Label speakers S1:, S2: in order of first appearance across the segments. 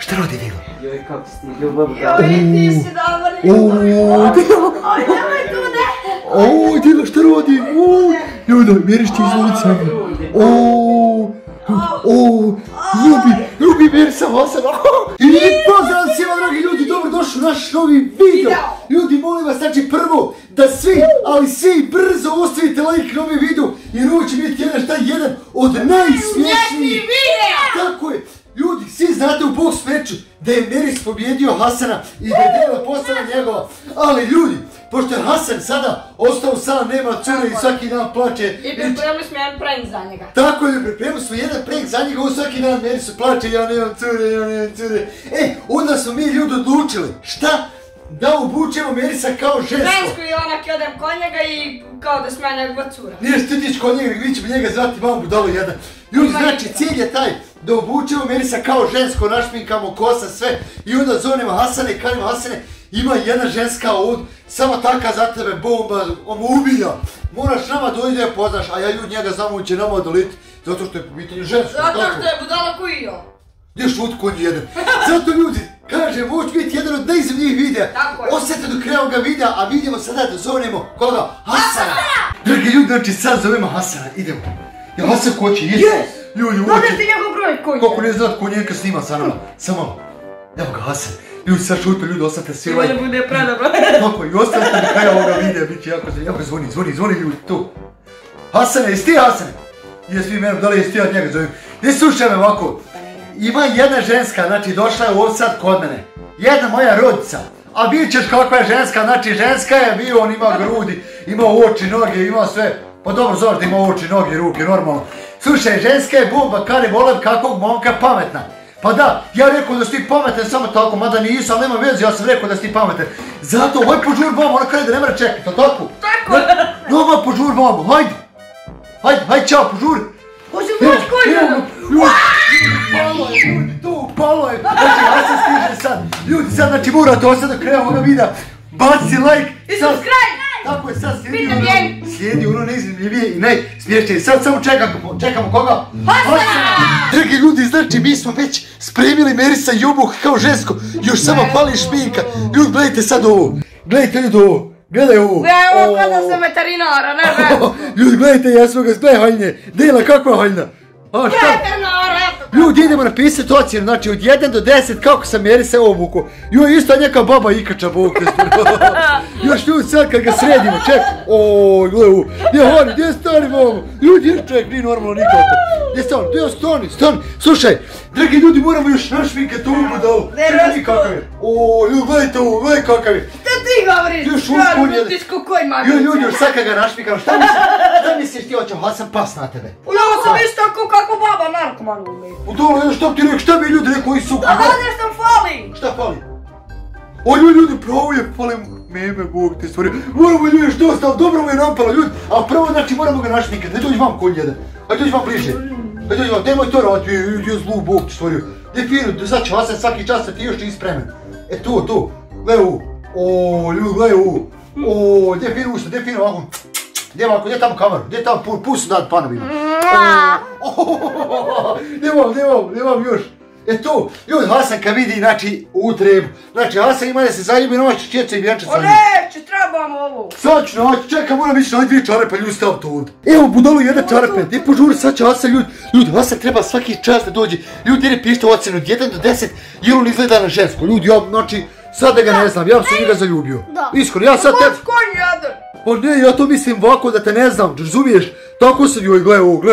S1: Šta radi Dilo?
S2: Joj, kako si ti ljubav.
S3: Joj, ti si dobar ljubav. Oj, nemoj tu ne.
S1: Oj, Dilo, šta radi? Ljuda, miriš ti izvoli sami. Ljubi Mirisa Hasana. I pozdrav svima, dragi ljudi, dobrodošli u naš novi video. Ljudi, molim vas, znači prvo, da svi, ali svi brzo ostavite like na ovaj video, jer ovo će biti jedan od najsmješnijih videa. Tako je. Ljudi, svi znate u boks meču da je Miris pobjedio Hasana i da je Dela postala njegova. Ali ljudi, pošto je Hasan sada ostao sam, nema cure i svaki dan plače.
S3: I pripremili smo jedan prank za njega.
S1: Tako je, pripremili smo jedan prank za njega, on svaki dan Mirisu plače, ja nemam cure. Onda smo mi ljudi odlučili, šta? Da obučemo Mirisa kao žensko.
S3: Žensko i onak odem kod njega i kao da smo ja njegova cura.
S1: Nije što ti tići kod njega, mi ćemo njega zvati vam budalo jedan. Ljudi, znači cilj je taj da obučemo Mirisa kao žensko, našminkamo kosa, sve. I onda zovemo Hasane i kažemo Hasane, ima jedna ženska ovdje, samo taka za tebe bomba, on ubija. Moraš nama dojde da poznaš, a ja ljudi njega znam, on će nama odoliti. Zato što je po pitanju žensko.
S3: Zato što je budala koji i on.
S1: Gdje šut kod jedan. Zato ljudi, kažem, ovo će biti jedan od najzemljivih videa. Osjetite do kraja ovoga videa, a vidimo sada da zovemo koga? Hasana! Dragi ljudi, znači sad zovemo Hasana, idemo. Jel Hasan ko će? Jes! Ljudi, uoči.
S3: Dodaj ti njegov broj koji je.
S1: Kako ne znat ko njenka snima sa nama. Samo, evo ga Hasan. Ljudi, sad šutu, ljudi, ostavite svi like.
S3: Ovo bude predobro.
S1: Tako, i ostavite do kraja ovoga videa, bit će jako zanimljivo. Evo ga, zvoni ljudi, tu. Hasane, jesi ti Hasane? Jesi vi mene, da li jesi ti od njega zovem? Ne slušaj me ovako. Ima jedna ženska, znači došla je ovdje sad kod mene. Jedna moja rodica. A vidit ćeš kakva je ženska, znači ženska je bio, on ima grudi, ima oči, noge, ima sve. Pa dobro, znaš da ima oči, noge, ruke, normalno. Slušaj, ženska je bomba, kari volim kakvog momka pametna. Pa da, ja rekao da si ti pametan samo tako, mada nisam, ali nema veze, ja sam rekao da si ti pametan. Zato, hoj požur mamu, ona kada da ne mora čekati, to tako?
S3: Tako!
S1: Doma požur mamu, hajde! Hajde, čao, požuri!
S3: Hoćem doći koji jedan!
S1: Palo je, ljudi, tu, palo je! Znači, Hasan stiže sad. Ljudi, sad, znači, morate ostati do kraja ovoga videa. Baci like!
S3: I subscribe!
S1: Tako je, sad slijedi ono najzanimljivije i najsmiješnije. Sad samo čekamo koga? Hasana! Dragi ljudi, znači, mi smo već spremili Mirisa i obuh kao žensko. Još samo fali šminka. Ljudi, gledajte sad ovo. Gledajte ljudi ovo. Gledaj ovo.
S3: Gledaj ovo kada sam veterinara, ne žensko.
S1: Ljudi, gledajte, ja smo ga, gledaj haljne. Dela, kakva haljna?
S3: Veterinara, eto.
S1: Ljudi, idemo napisati ocjenu, znači od 1 do 10 kako sam Mirisa obuku. Joj, isto neka baba Ikača buk. Još ljudi sad kad ga sredimo, ček. Oj, gledaj ovo. Gdje stani mamo? Ljudi, ček, nije normalno nikako. Gdje stani. Slušaj, dragi ljudi, moramo još našminkati ovu budalu. Čekaj kakav je. Oj, ljudi, gledajte ovo, gledaj kakav je.
S3: Šta ti govoriš? Ja lutisko koji magazin.
S1: Ljudi, još sad kad ga našminkam, šta misliš ti hoće Hasan pas na tebe?
S3: Ja sam isto kako baba narkoman uvijek.
S1: Dobro, što ti rekao, šta bi ljudi rekao i suku?
S3: Da, nešto fali.
S1: Šta fali? O ljudi, pravo je, fali meme, Bog te stvorio. Moramo ljudi što ostalo, dobro mu je napalo ljudi. A prvo, znači, moramo ga našminkati. Daj dođi vam konj jedan. Ajde dođi vam bliže. Ajde dođi vam, nemoj to raditi, je zlu, Bog te stvorio. Gdje fino, sad će Hasan svaki čas da ti još nisi spremen. E tu, gledaj ovu. O, ljudi, gledaj ovu. O, gdje fino usta, gdje fino ovako. Gdje tamo kameru, gdje tamo pusu dati panovima. Gdje vam još. E tu, ljudi, Hasan kad vidi, znači, utrebu. Znači, Hasan ima da se zaljubi na ovaj čečeca i vjenča sa njim.
S3: Neće, trebam ovo.
S1: Sad ću naći, čekaj, moram ići na dvije čarape, ljudi, stav to ovdje. Evo, budalo jedna čarape, gdje požuri, sad će Hasan, ljudi, Hasan treba svaki čas da dođe. Ljudi, jer je pišite ocenu od 1 do 10, jer on izgleda na žensko. Ljudi, ja, znači, sad da ga ne znam, ja sam njega zaljubio. Iskreno, ja sad te...
S3: Konj jedan.
S1: Pa ne, ja to mislim ovako da te ne znam, razumiješ? Tako sam joj, gledaj ovo,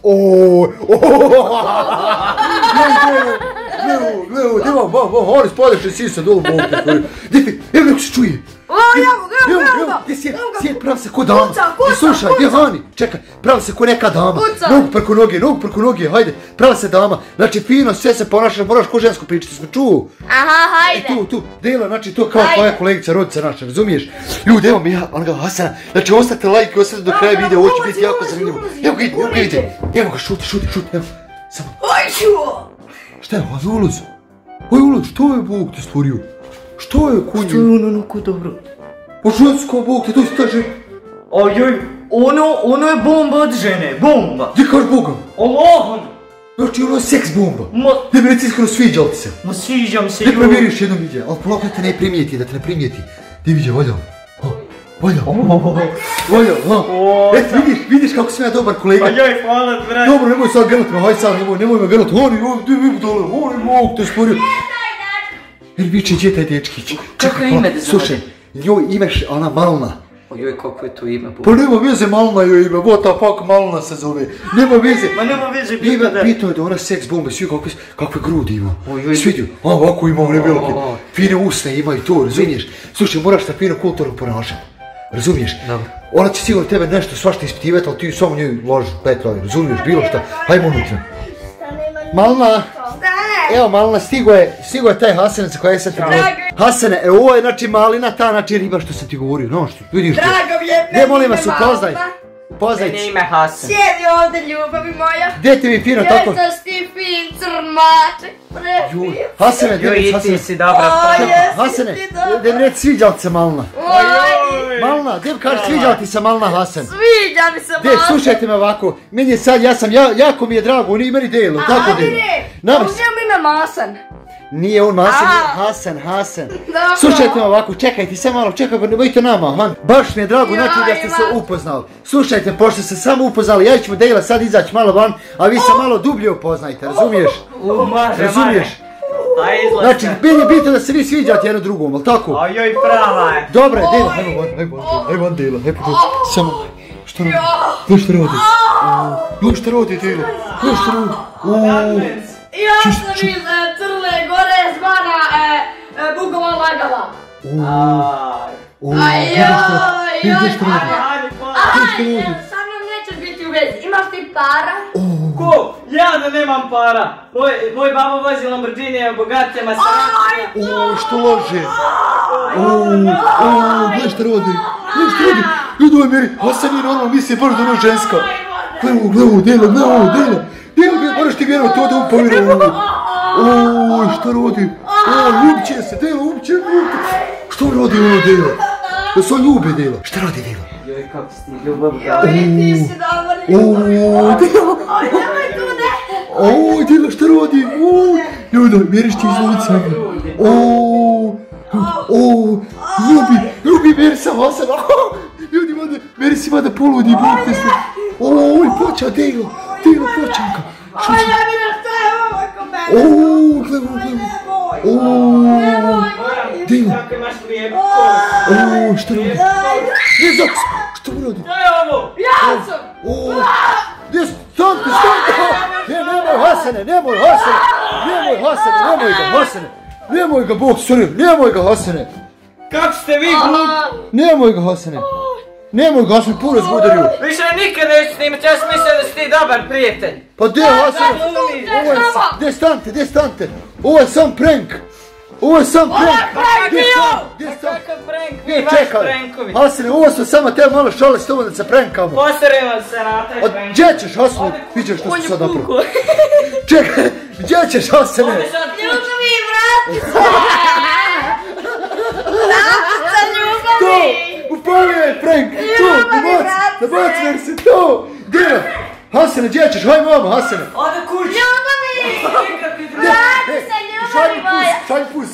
S1: gledaj ovo, gdje vam, Haris, padeš i sisa dolu, Bog te stvorio. Gdje ti, evo neko se čuje. Evo, gdje sjed, pravi se ko dama. Slušaj, gdje Hani, čekaj, pravi se ko neka dama. Nogu preko noge, hajde, pravi se dama. Znači, fino, sve se ponaša, moraš ko žensko pričati, smo čuo.
S3: Aha, hajde.
S1: Tu, Dela, znači, to kao tvoja kolegica, rodica naša, razumiješ? Ljudi, evo mi ja, onoga Hasana, znači, ostavite like i ostavite do kraja videa, ovo će biti jako zanimljivo. Evo ga ide, evo ga, šuti, evo, samo. Šta je, ovo ulaz? Što je Bog te stvorio? Što je konje?
S2: Što je ono ko dobro?
S1: Pa žensko, Bog te, to si ta žena.
S2: Ajoj, ono je bomba od žene, bomba.
S1: Gdje kaš Boga?
S2: Allahom.
S1: Znači ono seks bomba. Ne bi reci iskreno sviđa ti se.
S2: Ma sviđam se,
S1: Ne provjeriš jednom vidje, ali polako te ne primijeti, da te ne primijeti. Ti vidje, voljao. Voljao, eto vidiš kako sam ja dobar kolega.
S2: Pa joj, hvala brate.
S1: Dobro, nemoj sad grlati me, hajde sad, nemoj me grlati. Oni mogu te sporio. Jer viče, gdje je taj dečkić?
S2: Kako je ime da znate?
S1: Slušaj, joj imeš ona Malna.
S2: Ojoj, kako je to ime?
S1: Pa nema veze Malna joj ime, what the fuck Malna se zove. Nema veze.
S2: Ma nema veze,
S1: Ima pitao je da ona seks bomba, svi kakve grudi ima. Svidio, ovako ima one velike. Fine usne imaju to, razumiješ? Slušaj, moraš se fino kulturno ponašati. Razumiješ?
S2: Dobro.
S1: Ona će sigurno tebe nešto svašta ispitivati, ali ti samo njoj ložiš 5 radi, razumiješ? Bilo šta, hajmo unutra. Malna, evo Malna, stigo je taj Hasenac koja je sad ti govorio. Hasene, ovo je znači malina ta, znači riba što sam ti govorio, no što, vidiš to.
S3: Drago mi je,
S1: Gdje molim vas, upoznaj.
S2: Meni je ime Hasan.
S3: Sjedi ovdje, ljubavi moja.
S1: Gdje ti mi fino tako?
S3: Gdje si ti fin crmaček, prefin.
S1: Hasene,
S2: Joj, i ti si dobra.
S1: Hasene, gdje mi reći sviđa li se Malna? Malna, gdje mi kažeš sviđa li ti se Malna Hasen?
S3: Sviđa mi se
S1: Gdje,
S3: Malna.
S1: slušajte me ovako, meni je sad, jako mi je drago, on je meni delo, tako delo.
S3: Njemu ime Masan.
S1: Nije on Masan, nije Hasan.
S3: Dobro.
S1: Slušajte me ovako, čekajte se malo, čekajte, ne bojte nama, han. Baš mi je drago, znači da ste se upoznali. Slušajte, pošto ste samo upoznali, ja ću Dejla sad izaći malo van, a vi se malo dublje upoznajte, razumiješ? Razumiješ? Znači, meni je bitno da se vi sviđate jedno drugom, ali tako?
S2: Ojoj, prava je.
S1: Dobro, Dejla, hajmo van Dejla, hajmo dođi, samo, što radi? Gledaj što radi? Gledaj što radi Dejla, gledaj što radi?
S3: Ja sam iz Crne Gore zvana Bugova Lagala. Sa mnom nećeš biti u vezi, imaš ti para?
S2: Ko? Ja da nemam para. Moj babo vozi Lamborghini, bogate masanje.
S1: Što laže? Gledaj što radi? Ljudi ovaj meri, Hasan je normalno, misli baš da ono ženska. Gledaj ovo, Dejla. Dejla, moraš ti vjerovati to da on povjeruje ovo. Što radi? Ljubće se, Dejla, ljubće. Što radi ovo, Dejla? Da se on ljube, Dejla. Šta radi, Dejla?
S2: Joj, kako si ti ljubav.
S3: Ti si dobar ljubav.
S1: Dejla.
S3: Nemoj tu ne.
S1: Dejla, šta radi? Ljudi, mjeriš ti izloviti sve. Ljubi, mjeri sam Hasan. Ljudi, mjeri si vada poludi, bog te sve. Počeo, Dejla. Dejla, počanka.
S3: Ja mi ne staje ovo ko mene.
S1: Gledaj.
S3: Nemoj.
S1: Dejla.
S2: Kako imaš lijepo.
S1: Šta radi? Ne znam, što mu radi?
S2: To je ovo.
S3: Ja sam.
S1: Stante! Nemoj Hasane! Nemoj ga, Bog stvorio, nemoj ga Hasane!
S2: Kako ste vi glupi?
S1: Nemoj ga Hasane, puno zgudario!
S2: Više nikad neću snimati, ja sam mislio da si ti dobar prijatelj.
S1: Pa gdje Hasane? Gdje stante? Ovo je sam prank! Gdje čekaj? Hasane, ovo su samo te malo šale s tobom da se prankamo.
S2: Postarimo se na taj prank.
S1: Gdje ćeš Hasane? Vidite što ste sad napravili. Čekaj, gdje ćeš Hasane?
S3: Ljubavi, vrati se. Vrati se, ljubavi.
S1: Upali je prank! Nabaci ver se to! Dino! Hasane, gdje ćeš? Haj mama, Hasane!
S2: Ode kući!
S3: Ljubavi! Vrati se, ljubavi moja!
S1: Šalj pus!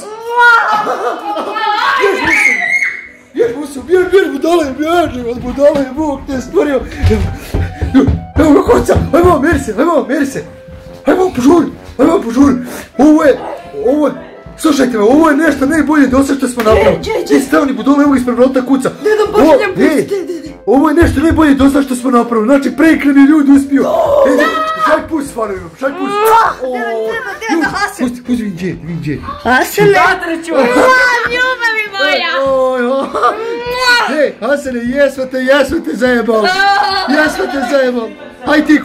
S1: Bjež musu, bjež budale, od budale je Bog te stvorio! Evo ga koca! Haj mama, meri se! Haj mama, požuri! Ovo je... Slušajte me, ovo je nešto najbolje do sve što smo napravili. Ti stavni budole, evo ispred vrata kuca. Ovo je nešto najbolje do sve što smo napravili. Znači, prekreni ljudi uspiju. Šalj pus, hvala vam, šalj pus. Pusti, vidim gdje.
S3: Hasane! Ljubavi moja!
S1: Hej, Hasane, jesmo te zajebali. Aj ti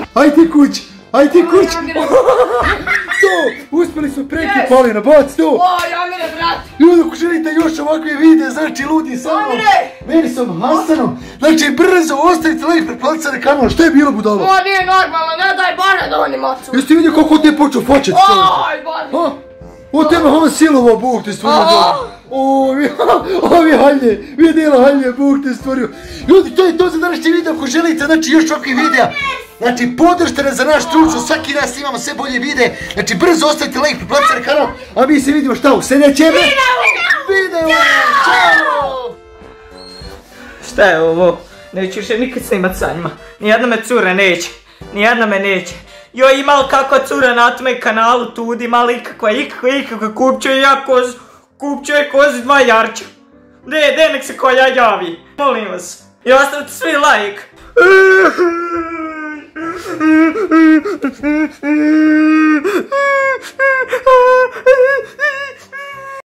S1: kuć. To, uspjeli smo preki Palina, bac to.
S3: Ja mene vrati.
S1: Ljudi, ako želite još ovakve videe, znači ludi sa mnom, meni sam Hasanom, znači brzo ostavite like, pretplatite na kanal, što je bilo budalo?
S3: Ovo nije normalno, ne daj Bože da oni macu.
S1: Jeste vidio kako te je počeo fačati?
S3: Oj, Bože.
S1: O tebe on silovao, Bog te stvorio. Ovi halje, vidjela halje, Bog te stvorio. Ljudi, to je to za današnji video, ako želite, znači još ovakvih videa. Znači, podržite nas za naš trud, što svaki dan snimamo sve bolje videe. Znači, brzo ostavite like, priplatite na kanal, a mi se vidimo šta u sljedećem videu. Ćao!
S2: Šta je ovo? Neću više nikad snimat sa njima. Nijedna me cura neće. Nijedna me neće. Joj, ima kakva cura na tome kanalu tudi, ima li ikakva kupčuje ja kozu. Kupčuje kozu 2 jarča. De, nek se koja javi. Molim vas. I ostavite svi like.